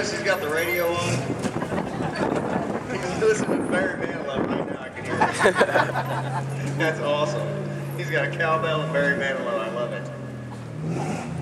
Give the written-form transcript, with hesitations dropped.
notice he's got the radio on? He's listening to Barry Manilow right now. I can hear it. That's awesome. He's got a cowbell and Barry Manilow. I love it.